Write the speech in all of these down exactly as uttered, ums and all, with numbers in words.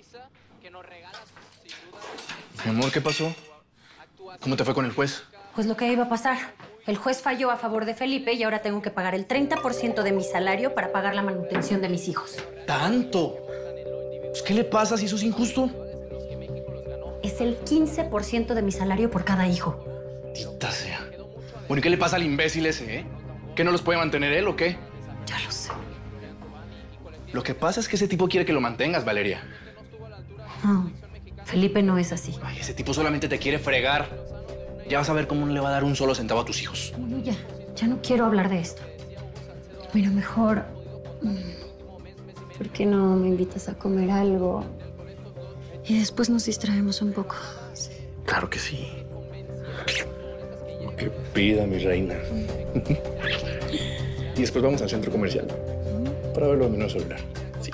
Mi amor, ¿qué pasó? ¿Cómo te fue con el juez? Pues lo que iba a pasar. El juez falló a favor de Felipe y ahora tengo que pagar el treinta por ciento de mi salario para pagar la manutención de mis hijos. ¿Tanto? Pues, ¿qué le pasa si eso es injusto? Es el quince por ciento de mi salario por cada hijo. Maldita sea. Bueno, ¿y qué le pasa al imbécil ese, eh? ¿Que no los puede mantener él o qué? Ya lo sé. Lo que pasa es que ese tipo quiere que lo mantengas, Valeria. No, Felipe no es así. Ay, ese tipo solamente te quiere fregar. Ya vas a ver cómo no le va a dar un solo centavo a tus hijos. Bueno, ya. Ya no quiero hablar de esto. Mira, mejor... ¿Por qué no me invitas a comer algo? Y después nos distraemos un poco. Sí. Claro que sí. Lo que pida, mi reina. Y después vamos al centro comercial para verlo en mi celular. Sí.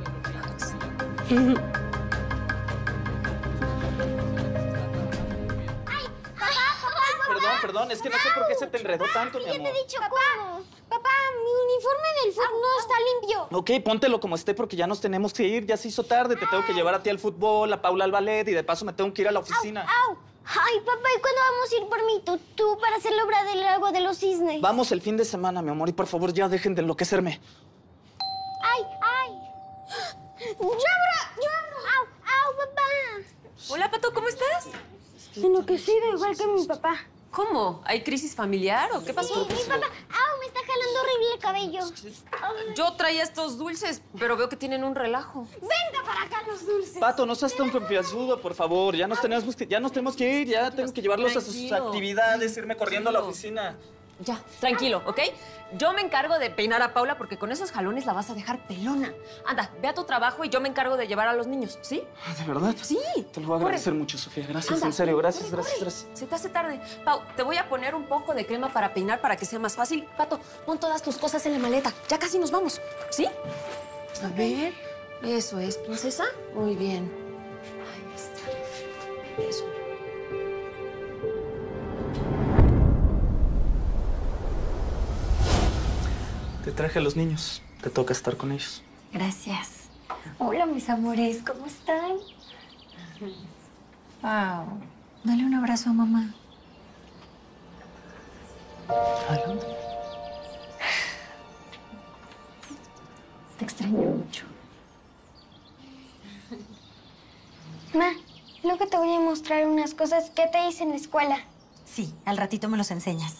Perdón, perdón, es que no sé por qué se te enredó tanto, mi amor. Ya te he dicho cómo. Papá, mi uniforme del fútbol no está limpio. Ok, póntelo como esté porque ya nos tenemos que ir. Ya se hizo tarde. Te tengo que llevar a ti al fútbol, a Paula al ballet y de paso me tengo que ir a la oficina. Au, au. Ay, papá, ¿y cuándo vamos a ir por mí? Tú, tú para hacer la obra del lago de los cisnes. Vamos el fin de semana, mi amor, y por favor ya dejen de enloquecerme. Ay, ay. ¡Ya abro! ¡Ya abro! ¡Au, au, papá! Hola, Pato, ¿cómo estás? Enloquecido, igual que mi papá. ¿Cómo? ¿Hay crisis familiar o qué pasó? Sí, mi papá. ¡Au! Me está jalando horrible el cabello. Yo traía estos dulces, pero veo que tienen un relajo. Venga para acá los dulces. Pato, no seas tan confianzudo, por favor. Ya nos tenemos que, ya nos tenemos que ir, ya tengo que llevarlos a sus Tranquilo. actividades, irme corriendo a la oficina. Ya, tranquilo, ¿ok? Yo me encargo de peinar a Paula porque con esos jalones la vas a dejar pelona. Anda, ve a tu trabajo y yo me encargo de llevar a los niños, ¿sí? ¿De verdad? Sí. Te lo voy a agradecer mucho, Sofía. Gracias, Anda, en serio. Gracias, corre, gracias, corre. gracias. Se te hace tarde. Pau, te voy a poner un poco de crema para peinar para que sea más fácil. Pato, pon todas tus cosas en la maleta. Ya casi nos vamos, ¿sí? A ver. Eso es, princesa. Muy bien. Ahí está. Eso. Te traje a los niños. Te toca estar con ellos. Gracias. Hola, mis amores. ¿Cómo están? Wow. Dale un abrazo a mamá. Adelante. Te extraño mucho. Ma, luego te voy a mostrar unas cosas que te hice en la escuela. Sí, al ratito me los enseñas.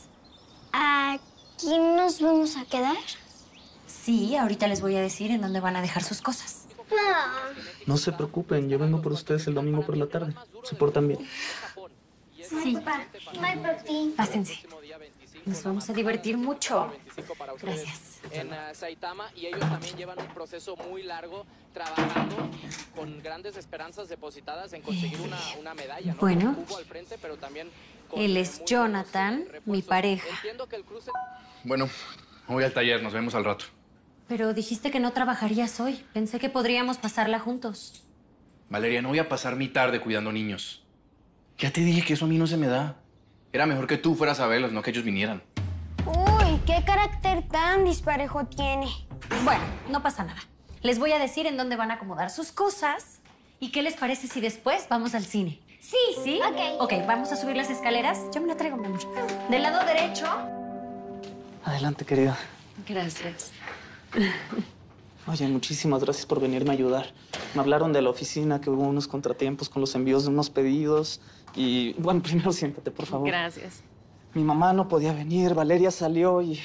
¿Aquí nos vamos a quedar? Sí, ahorita les voy a decir en dónde van a dejar sus cosas. Ah. No se preocupen, yo vengo por ustedes el domingo por la tarde. Se portan bien. Sí. Papá, voy por ti. Pásense. Nos vamos a divertir mucho. Gracias. En uh, Saitama, y ellos también llevan un proceso muy largo trabajando con grandes esperanzas depositadas en conseguir una, una medalla, ¿no? Bueno. Con Cubo al frente, pero también con Él es muy Jonathan, buenos refuerzos. mi pareja. Entiendo que el cruce... Bueno, me voy al taller. Nos vemos al rato. Pero dijiste que no trabajarías hoy. Pensé que podríamos pasarla juntos. Valeria, no voy a pasar mi tarde cuidando niños. Ya te dije que eso a mí no se me da. Era mejor que tú fueras a verlos, no que ellos vinieran. Uy, qué carácter tan disparejo tiene. Bueno, no pasa nada. Les voy a decir en dónde van a acomodar sus cosas. ¿Y qué les parece si después vamos al cine? Sí, ¿Sí? Ok. Ok, vamos a subir las escaleras. Yo me la traigo, mi amor. Del lado derecho. Adelante, querida. Gracias. Oye, muchísimas gracias por venirme a ayudar. Me hablaron de la oficina que hubo unos contratiempos con los envíos de unos pedidos. Y, bueno, primero siéntate, por favor. Gracias. Mi mamá no podía venir, Valeria salió y...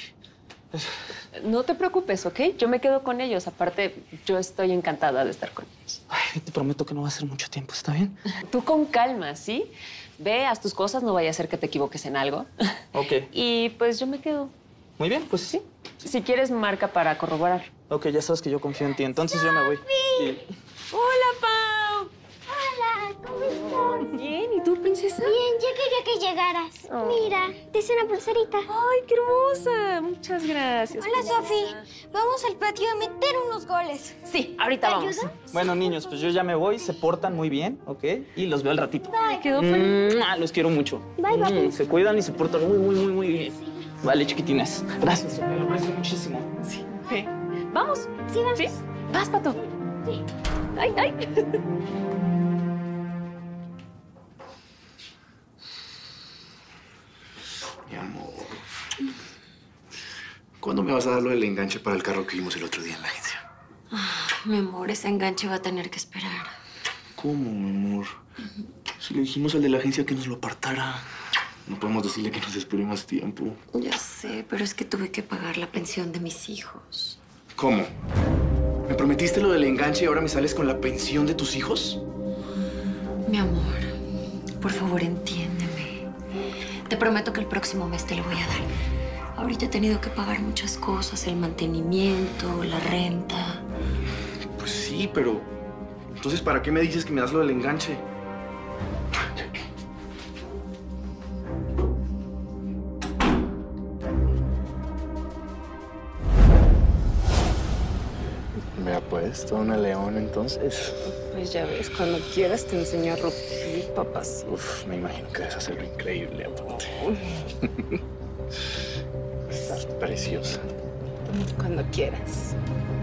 No te preocupes, ¿ok? Yo me quedo con ellos. Aparte, yo estoy encantada de estar con ellos. Ay, te prometo que no va a ser mucho tiempo, ¿está bien? Tú con calma, ¿sí? Ve, haz tus cosas, no vaya a ser que te equivoques en algo. Ok. Y pues yo me quedo. Muy bien, pues sí. Si quieres, marca para corroborar. Ok, ya sabes que yo confío en ti, entonces yo me voy. Y- ¡Hola, Pau! Hola, ¿cómo estás? Bien, ¿y tú, princesa? Bien, ya quería que llegaras. Oh. Mira, te hice una pulserita. ¡Ay, qué hermosa! Muchas gracias. Hola, princesa. Sofi. Vamos al patio a meter unos goles. Sí, ahorita ¿Te vamos. ayudo? Bueno, niños, pues yo ya me voy, se portan muy bien, ¿ok? Y los veo al ratito. Bye. Quedó perfecto. ¡Mua! Los quiero mucho. Bye, papi. Mm, Se cuidan y se portan muy, muy, muy, muy bien. Vale, chiquitines. Gracias, Sofía, lo aprecio muchísimo. Sí. Ve. ¿Vamos? Sí, vamos. ¿Sí? Vas, Pato. ¡Ay, ay! Mi amor. ¿Cuándo me vas a dar lo del enganche para el carro que vimos el otro día en la agencia? Ah, mi amor, ese enganche va a tener que esperar. ¿Cómo, mi amor? Si le dijimos al de la agencia que nos lo apartara. No podemos decirle que nos espere más tiempo. Ya sé, pero es que tuve que pagar la pensión de mis hijos. ¿Cómo? ¿Me prometiste lo del enganche y ahora me sales con la pensión de tus hijos? Mi amor, por favor, entiéndeme. Te prometo que el próximo mes te lo voy a dar. Ahorita he tenido que pagar muchas cosas, el mantenimiento, la renta. Pues sí, pero... Entonces, ¿para qué me dices que me das lo del enganche? Me ha puesto una leona, entonces. Pues ya ves, cuando quieras te enseño a rugir, papás. Uf, me imagino que debes hacerlo increíble, aparte. Estás preciosa. Cuando quieras.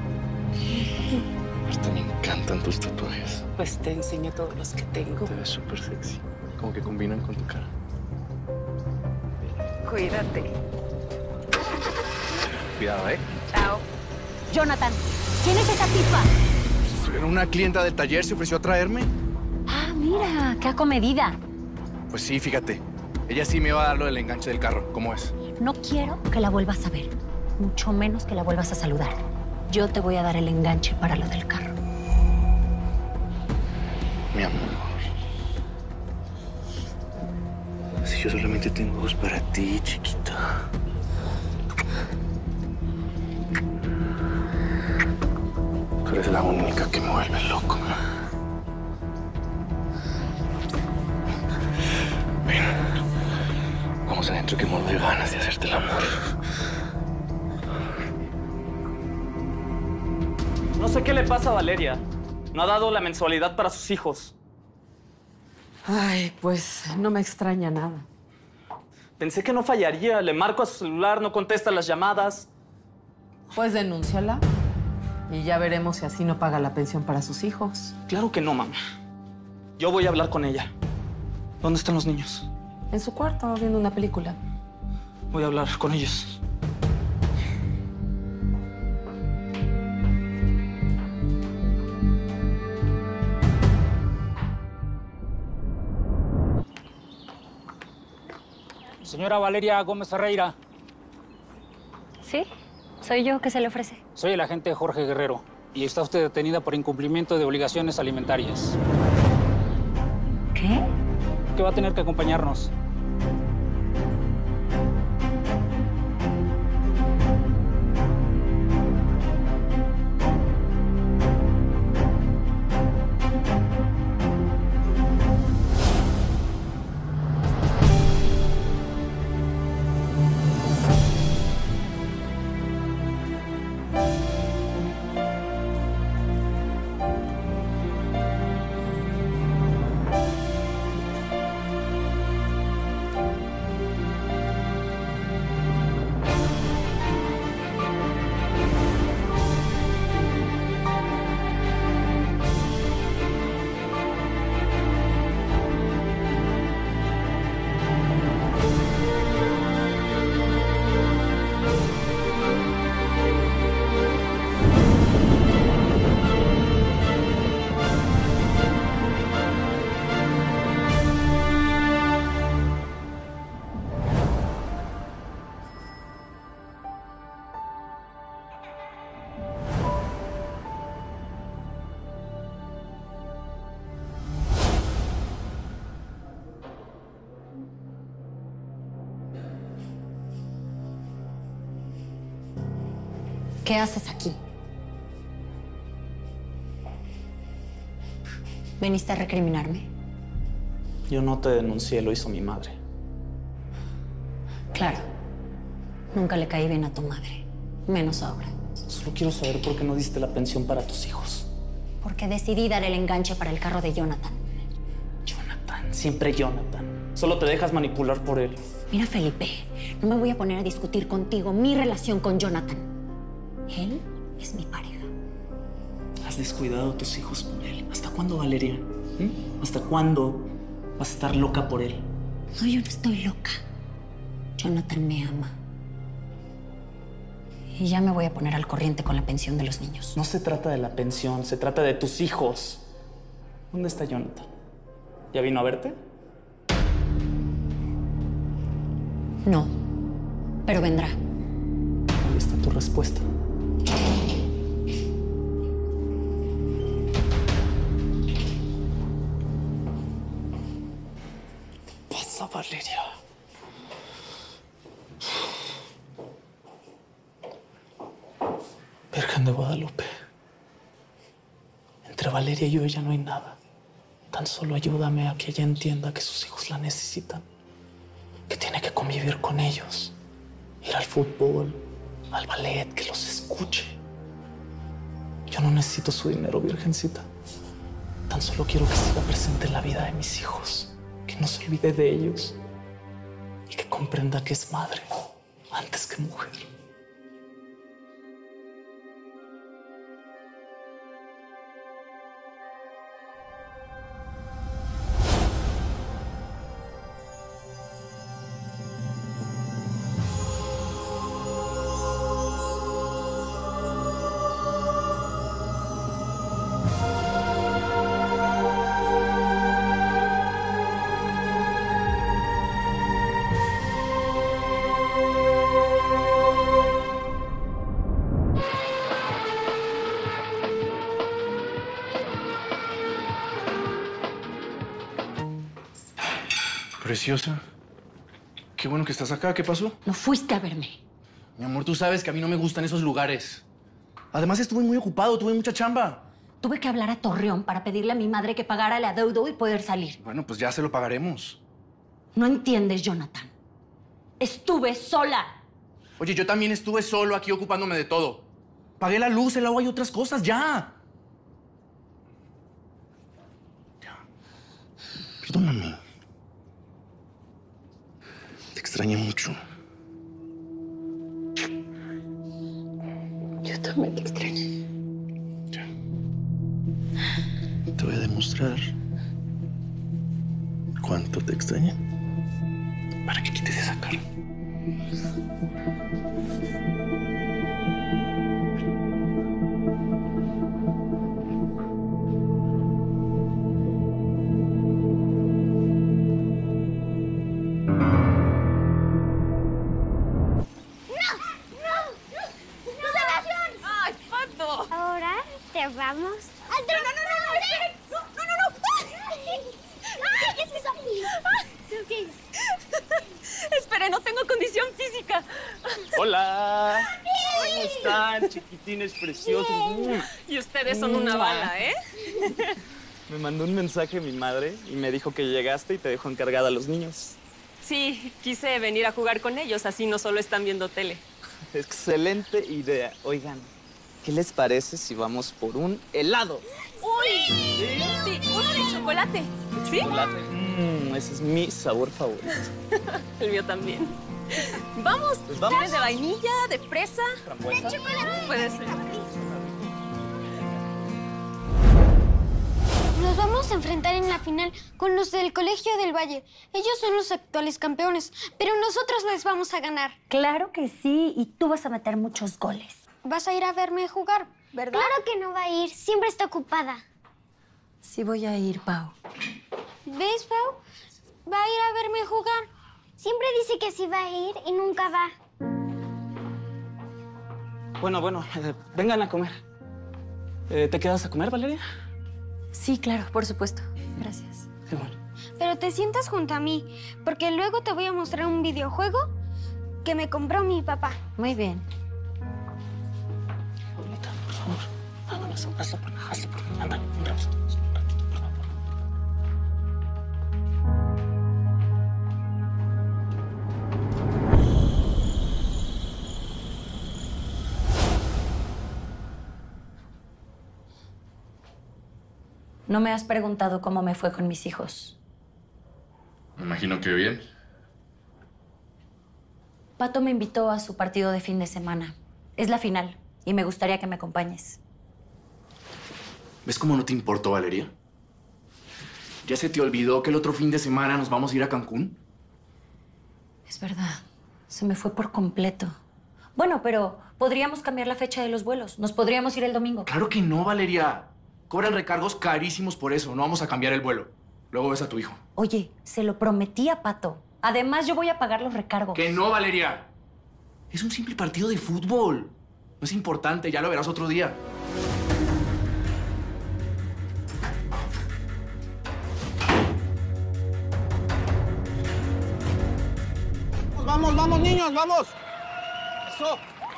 Hasta me encantan tus tatuajes. Pues te enseño todos los que tengo. Te ves súper sexy. Como que combinan con tu cara. Cuídate. Cuidado, ¿eh? Chao. Jonathan, ¿quién es esa tipa? Era una clienta del taller, se ofreció a traerme. Ah, mira, qué acomedida. Pues sí, fíjate. Ella sí me iba a dar lo del enganche del carro. ¿Cómo es? No quiero que la vuelvas a ver, mucho menos que la vuelvas a saludar. Yo te voy a dar el enganche para lo del carro. Mi amor. Si yo solamente tengo ojos para ti, chiquita. Tú eres la única que me vuelve loco. Ven. Vamos adentro que muero de ganas de hacerte el amor. No sé qué le pasa a Valeria. No ha dado la mensualidad para sus hijos. Ay, pues no me extraña nada. Pensé que no fallaría. Le marco a su celular, no contesta las llamadas. Pues denúnciala y ya veremos si así no paga la pensión para sus hijos. Claro que no, mamá. Yo voy a hablar con ella. ¿Dónde están los niños? En su cuarto, viendo una película. Voy a hablar con ellos. Señora Valeria Gómez Ferreira. ¿Sí? Soy yo. ¿Qué se le ofrece? Soy el agente Jorge Guerrero y está usted detenida por incumplimiento de obligaciones alimentarias. ¿Qué? Que va a tener que acompañarnos. ¿Qué haces aquí? ¿Veniste a recriminarme? Yo no te denuncié, lo hizo mi madre. Claro. Nunca le caí bien a tu madre. Menos ahora. Solo quiero saber por qué no diste la pensión para tus hijos. Porque decidí dar el enganche para el carro de Jonathan. Jonathan, siempre Jonathan. Solo te dejas manipular por él. Mira, Felipe, no me voy a poner a discutir contigo mi relación con Jonathan. Él es mi pareja. Has descuidado a tus hijos por él. ¿Hasta cuándo, Valeria? ¿Mm? ¿Hasta cuándo vas a estar loca por él? No, yo no estoy loca. Jonathan me ama. Y ya me voy a poner al corriente con la pensión de los niños. No se trata de la pensión, se trata de tus hijos. ¿Dónde está Jonathan? ¿Ya vino a verte? No, pero vendrá. Ahí está tu respuesta. ¿Qué pasa, Valeria? Virgen de Guadalupe. Entre Valeria y yo ya no hay nada. Tan solo ayúdame a que ella entienda que sus hijos la necesitan. Que tiene que convivir con ellos. Ir al fútbol, al ballet, que los escuche. Yo no necesito su dinero, virgencita. Tan solo quiero que siga presente en la vida de mis hijos. Que no se olvide de ellos. Y que comprenda que es madre antes que mujer. Preciosa. Qué bueno que estás acá. ¿Qué pasó? No fuiste a verme. Mi amor, tú sabes que a mí no me gustan esos lugares. Además, estuve muy ocupado, tuve mucha chamba. Tuve que hablar a Torreón para pedirle a mi madre que pagara el adeudo y poder salir. Bueno, pues ya se lo pagaremos. No entiendes, Jonathan. Estuve sola. Oye, yo también estuve solo aquí ocupándome de todo. Pagué la luz, el agua y otras cosas, ya. Ya. Perdóname. Te extrañé mucho. Yo también te extrañé. Ya. Te voy a demostrar cuánto te extrañé para que quites esa cara. Ahora te vamos. ¡Ay, no, no, no, no! ¡Esperen! ¡No, no, no! no. ¡Ay, qué es eso! ¿Qué? Espere, no tengo condición física. Hola. ¿Cómo están, chiquitines preciosos? Y ustedes son una bala, ¿eh? Me mandó un mensaje mi madre y me dijo que llegaste y te dejó encargada a los niños. Sí, quise venir a jugar con ellos, así no solo están viendo tele. Excelente idea. Oigan, ¿qué les parece si vamos por un helado? ¡Uy! Sí, sí, uno de chocolate. ¿Sí? Chocolate. Mmm, ese es mi sabor favorito. El mío también. Vamos. Pues vamos. ¿Quieres de vainilla, de fresa? ¿Frambuesa? De chocolate. Puede ser. Nos vamos a enfrentar en la final con los del Colegio del Valle. Ellos son los actuales campeones, pero nosotros les vamos a ganar. Claro que sí, y tú vas a meter muchos goles. Vas a ir a verme jugar, ¿verdad? Claro que no va a ir. Siempre está ocupada. Sí voy a ir, Pau. ¿Ves, Pau? Va a ir a verme jugar. Siempre dice que sí va a ir y nunca va. Bueno, bueno, eh, vengan a comer. Eh, ¿Te quedas a comer, Valeria? Sí, claro, por supuesto. Gracias. Qué bueno. Pero te sientas junto a mí, porque luego te voy a mostrar un videojuego que me compró mi papá. Muy bien. Abuelita, por favor, nada más, hazlo por mí, hazlo por mí. Ándale, un ratito, un ratito, por favor. No me has preguntado cómo me fue con mis hijos. Me imagino que bien. Pato me invitó a su partido de fin de semana. Es la final y me gustaría que me acompañes. ¿Ves cómo no te importó, Valeria? ¿Ya se te olvidó que el otro fin de semana nos vamos a ir a Cancún? Es verdad. Se me fue por completo. Bueno, pero podríamos cambiar la fecha de los vuelos. Nos podríamos ir el domingo. Claro que no, Valeria. Cobran recargos carísimos por eso. No vamos a cambiar el vuelo. Luego ves a tu hijo. Oye, se lo prometí a Pato. Además, yo voy a pagar los recargos. ¡Que no, Valeria! Es un simple partido de fútbol. No es importante, ya lo verás otro día. Vamos, vamos, niños, vamos. Eso.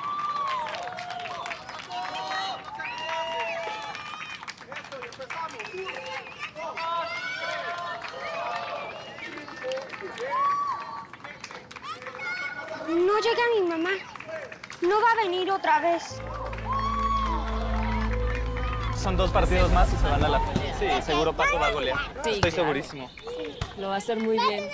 No llega mi mamá. No va a venir otra vez. Son dos partidos más y se van a la final. Sí, seguro Pato va a golear. Sí, Estoy claro. segurísimo. Lo va a hacer muy bien.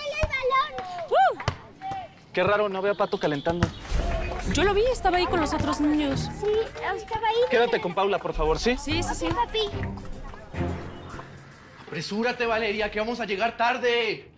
Qué raro, no veo a Pato calentando. Yo lo vi, estaba ahí con los otros niños. Sí, estaba ahí. Quédate con Paula, por favor, ¿sí? Sí, sí, sí. Papi. Apresúrate, Valeria, que vamos a llegar tarde.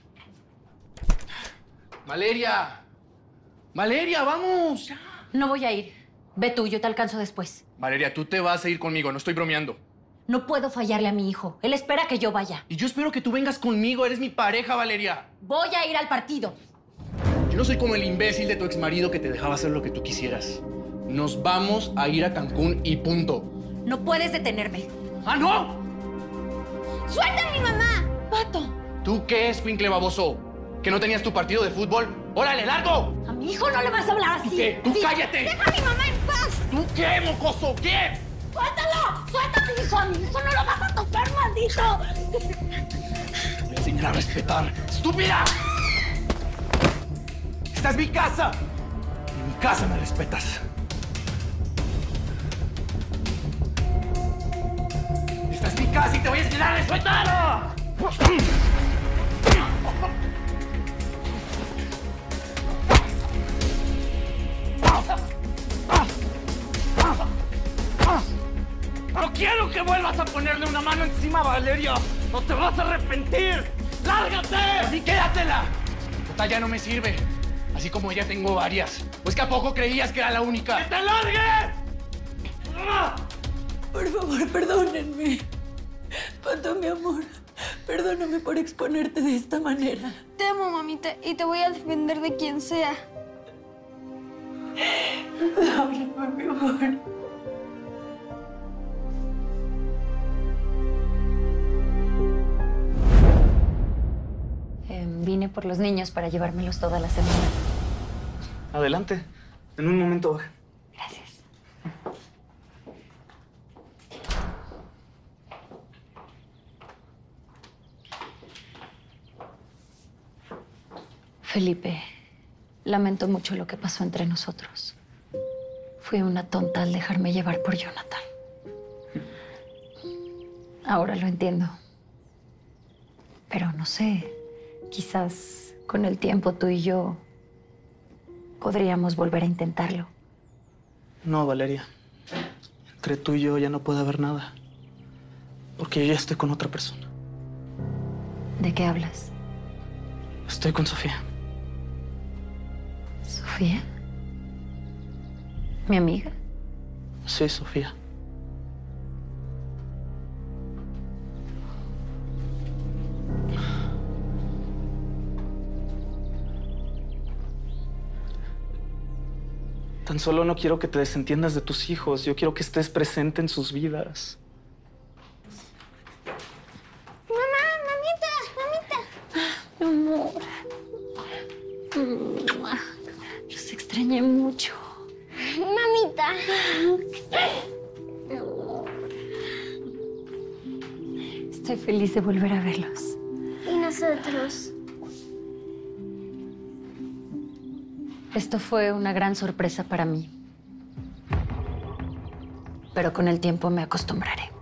Valeria. Valeria, vamos. Ya. No voy a ir. Ve tú, yo te alcanzo después. Valeria, tú te vas a ir conmigo, no estoy bromeando. No puedo fallarle a mi hijo. Él espera que yo vaya. Y yo espero que tú vengas conmigo, eres mi pareja, Valeria. Voy a ir al partido. Yo no soy como el imbécil de tu exmarido que te dejaba hacer lo que tú quisieras. Nos vamos a ir a Cancún y punto. No puedes detenerme. ¡Ah, no! ¡Suelta a mi mamá! Pato, ¿Tú qué, escuincle baboso? ¿Que no tenías tu partido de fútbol? ¡Órale, largo! a mi hijo no le vas a hablar así. ¿Tú qué? ¡Tú Sí. cállate! ¡Deja a mi mamá en paz! ¿Tú qué, mocoso? ¿Qué? ¡Suéltalo! ¡Suelta a mi hijo! ¡A mi hijo no lo vas a tocar, maldito! Te voy a enseñar a respetar. ¡Estúpida! ¡Esta es mi casa! En mi casa me respetas. ¡Esta es mi casa y te voy a enseñar a respetar! ¡No quiero que vuelvas a ponerle una mano encima a Valeria! ¡No te vas a arrepentir! ¡Lárgate! ¡Así quédatela! Esta ya no me sirve. Así como ella tengo varias. ¿Pues que a poco creías que era la única? ¡Que te largue! Por favor, perdónenme. Pato, mi amor, perdóname por exponerte de esta manera. Te amo, mamita, y te voy a defender de quien sea. Háblame, mi amor. Eh, vine por los niños para llevármelos toda la semana. Adelante. En un momento baja. Gracias. Felipe, lamento mucho lo que pasó entre nosotros. Fui una tonta al dejarme llevar por Jonathan. Ahora lo entiendo. Pero no sé, quizás con el tiempo tú y yo podríamos volver a intentarlo. No, Valeria. Entre tú y yo ya no puede haber nada. Porque yo ya estoy con otra persona. ¿De qué hablas? Estoy con Sofía. ¿Sofía? ¿Mi amiga? Sí, Sofía. Tan solo no quiero que te desentiendas de tus hijos. Yo quiero que estés presente en sus vidas. Mamá, mamita, mamita. Mi amor. Los extrañé mucho. Mamita. Mi amor. Estoy feliz de volver a verlos. Y nosotros. Esto fue una gran sorpresa para mí. Pero con el tiempo me acostumbraré.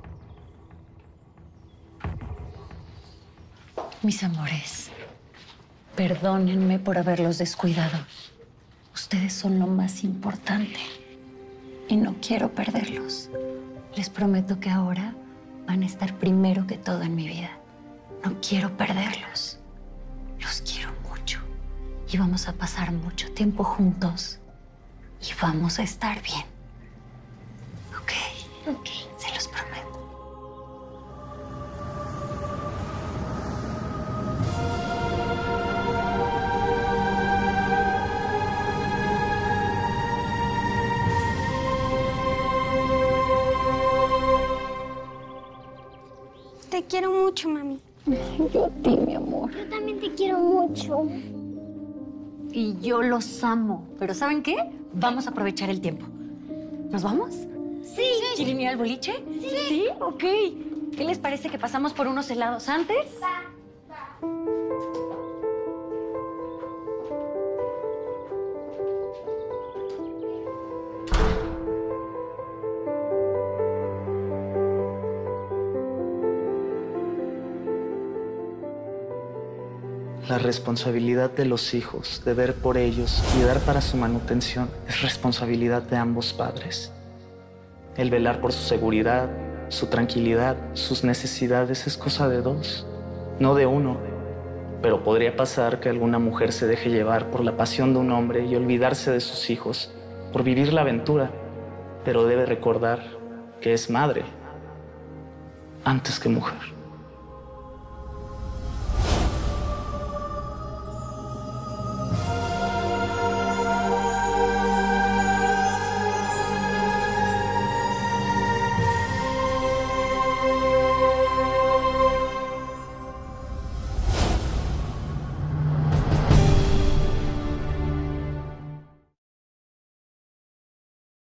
Mis amores, perdónenme por haberlos descuidado. Ustedes son lo más importante y no quiero perderlos. Les prometo que ahora van a estar primero que todo en mi vida. No quiero perderlos. Los quiero mucho. Y vamos a pasar mucho tiempo juntos. Y vamos a estar bien. ¿Ok? Ok. Se los prometo. Te quiero mucho, mami. Yo a ti, mi amor. Yo también te quiero mucho. Y yo los amo. Pero ¿saben qué? Vamos a aprovechar el tiempo. ¿Nos vamos? Sí. ¿Quieren ir al boliche? Sí. ¿Sí? Ok. ¿Qué les parece que pasamos por unos helados antes? La responsabilidad de los hijos, de ver por ellos y dar para su manutención, es responsabilidad de ambos padres. El velar por su seguridad, su tranquilidad, sus necesidades es cosa de dos, no de uno. Pero podría pasar que alguna mujer se deje llevar por la pasión de un hombre y olvidarse de sus hijos, por vivir la aventura, pero debe recordar que es madre antes que mujer.